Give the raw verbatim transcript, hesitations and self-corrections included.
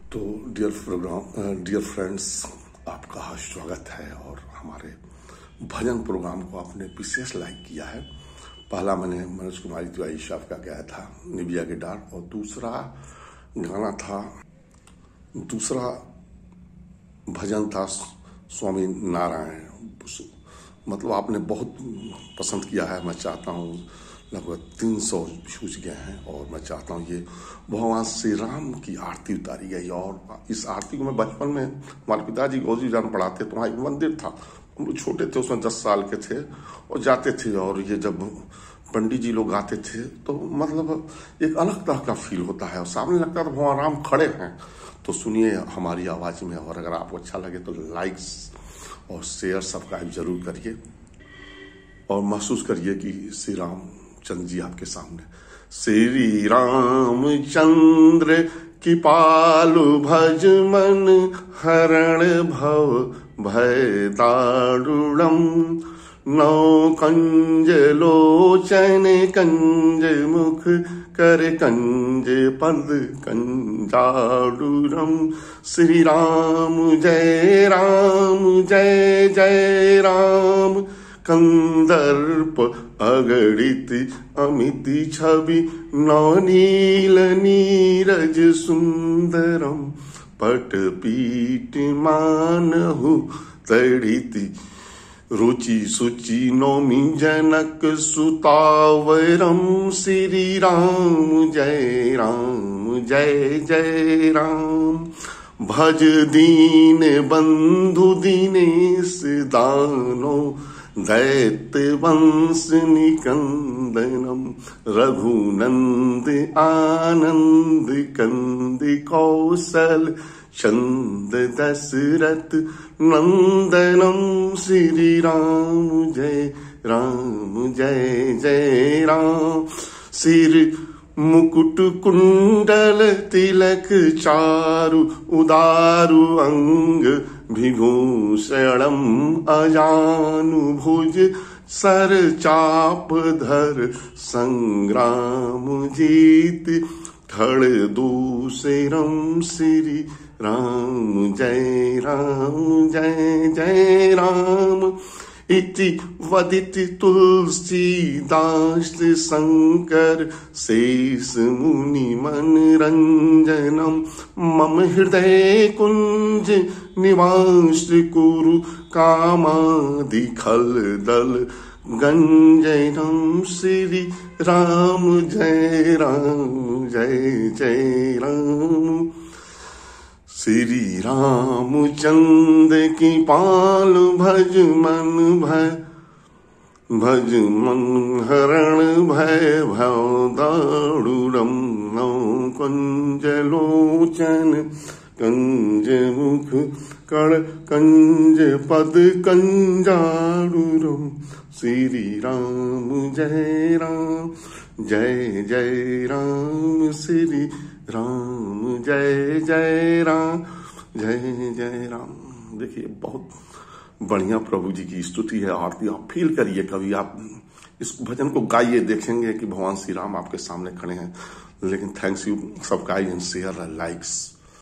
तो dear programme dear friends, आपका स्वागत है। और हमारे भजन प्रोग्राम को आपने विशेष लाइक किया है। पहला मैंने मनोज कुमारी तिवारी साहब का गाया था निबिया के डार, और दूसरा गाना था दूसरा भजन था स्वामी नारायण। मतलब आपने बहुत पसंद किया है। मैं चाहता हूँ लगभग तीन सौ व्यूज गए हैं, और मैं चाहता हूँ ये भगवान श्री राम की आरती उतारी गई। और इस आरती को मैं बचपन में हमारे पिताजी गौजी जान पढ़ाते, तो वहाँ एक मंदिर था, हम लोग छोटे थे, उसमें दस साल के थे और जाते थे। और ये जब पंडित जी लोग गाते थे तो मतलब एक अलग तरह का फील होता है, और सामने लगता था भगवान राम खड़े हैं। तो सुनिए हमारी आवाज में, और अगर आपको अच्छा लगे तो लाइक्स और शेयर सब्सक्राइब जरूर करिए, और महसूस करिए कि श्री राम चंद्र जी आपके सामने। श्री राम चंद्र की पालु भज मन हरण भव भय दारुणम। नौ कंज लोचन कंज मुख कर कंज पद कंजाडुरम। श्री राम जय राम जय जय राम। कंदर्प अगणित अमित छवि नवनील नीरज सुंदरम। पट पीट मानहु तड़िति रुचि सुचि नौमि जनक सुतावरम। श्री राम जय राम जय जय राम। भज दीन बंधु दिनेश दानो दैत्य वंश निकंदनम। रघुनंद आनंद कंद कौशल चंद दशरथ नंदनम। श्री राम जय राम जय जय राम। सिर मुकुट कुंडल तिलक चारु उदारु अंग विभूषणम। अजानु भुज सर चाप धर संग्राम जीत खड़ दूसरम। श्री राम जय राम जय जय राम। इति वदित तुलसीदास शंकर शेष मुनि मनरंजनम। मम हृदय कुंज निवास कुरु कामादि खल दल गंजनम। श्री राम जय राम जय जय राम। श्री राम चंद्र की पाल भज मन भय भज मन हरण भय भव दारुणम। नौ कंज लोचन कंज मुख कड़ कंज पद कंजाडुरम। श्री राम जय राम जय जय राम। श्री राम जय जय राम जय जय राम। देखिए बहुत बढ़िया प्रभु जी की स्तुति है, आरती। आप फील करिए, कभी आप इस भजन को गाइए, देखेंगे कि भगवान श्री राम आपके सामने खड़े हैं। लेकिन thanks you, subscribe and share likes.